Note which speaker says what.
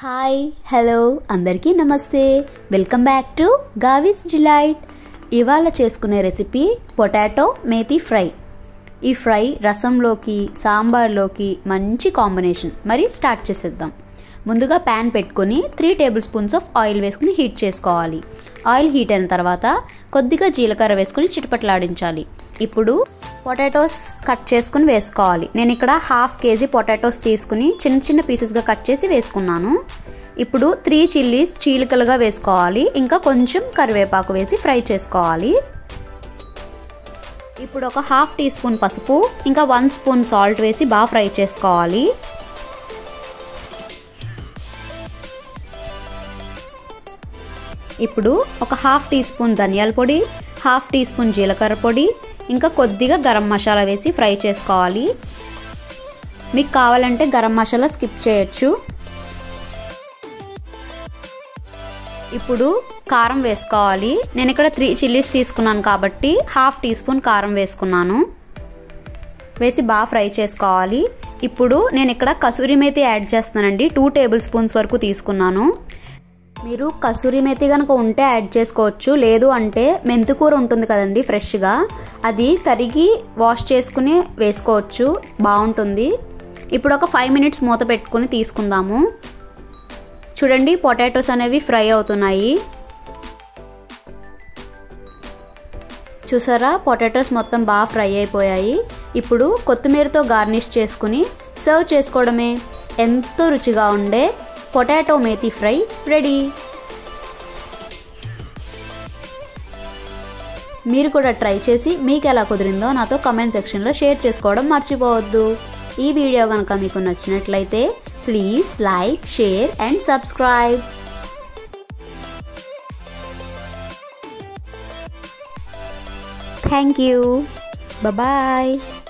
Speaker 1: Hi hello అందరికీ నమస్తే. Welcome back to Gavi's delight. ఇవాళ చేసుకునే రెసిపీ పొటాటో మేతి ఫ్రై. ఈ ఫ్రై రసంలోకి సాంబార్లోకి మంచి కాంబినేషన్. మరి స్టార్ట్ చేసేద్దాం. ముందుగా ప్యాన్ పెట్టుకొని 3 టేబుల్ స్పూన్స్ ఆఫ్ ఆయిల్ వేసుకుని హీట్ చేసుకోవాలి. ఆయిల్ హీట్ అయిన తర్వాత కొద్దిగా జీలకర్ర వేసుకుని చిటపట్లాడించాలి. ఇప్పుడు పొటాటోస్ కట్ చేసుకుని వేసుకోవాలి. నేను ఇక్కడ 1/2 kg పొటాటోస్ తీసుకుని చిన్న చిన్న పీసెస్గా కట్ చేసి వేసుకున్నాను. ఇప్పుడు 3 చిల్లీస్ చీలికలుగా వేసుకోవాలి. ఇంకా కొంచెం కరివేపాకు వేసి ఫ్రై చేసుకోవాలి. ఇప్పుడు ఒక 1/2 టీ స్పూన్ పసుపు ఇంకా 1 స్పూన్ సాల్ట్ వేసి బాగా ఫ్రై చేసుకోవాలి. ఇప్పుడు ఒక 1/2 టీ స్పూన్ ధనియాల పొడి, 1/2 టీ స్పూన్ జీలకర్ర పొడి, ఇంకా కొద్దిగా గరం మసాలా వేసి ఫ్రై చేసుకోవాలి. మీకు కావాలంటే గరం మసాలా స్కిప్ చేయొచ్చు. ఇప్పుడు కారం వేసుకోవాలి. నేను ఇక్కడ 3 చిల్లీస్ తీసుకున్నాను కాబట్టి 1/2 టీ స్పూన్ కారం వేసుకున్నాను. వేసి బాగా ఫ్రై చేసుకోవాలి. ఇప్పుడు నేను ఇక్కడ కసూరి మేతి యాడ్ చేస్తానండి. 2 టేబుల్ స్పూన్స్ వరకు తీసుకున్నాను. మీరు కసూరి మేతి కనుక ఉంటే యాడ్ చేసుకోవచ్చు. లేదు అంటే మెంతికూర ఉంటుంది కదండి ఫ్రెష్గా, అది తరిగి వాష్ చేసుకుని వేసుకోవచ్చు, బాగుంటుంది. ఇప్పుడు ఒక 5 మినిట్స్ మూత పెట్టుకుని తీసుకుందాము. చూడండి పొటాటోస్ అనేవి ఫ్రై అవుతున్నాయి. చూసారా పొటాటోస్ మొత్తం బాగా ఫ్రై అయిపోయాయి. ఇప్పుడు కొత్తిమీరతో గార్నిష్ చేసుకుని సర్వ్ చేసుకోవడమే. ఎంతో రుచిగా ఉండే పొటాటో మేతి ఫ్రై రెడీ. మీరు కూడా ట్రై చేసి మీకు ఎలా కుదిరిందో నాతో కామెంట్ సెక్షన్లో షేర్ చేసుకోవడం మర్చిపోవద్దు. ఈ వీడియో కనుక మీకు నచ్చినట్లయితే please like, share and subscribe. Thank you. Bye.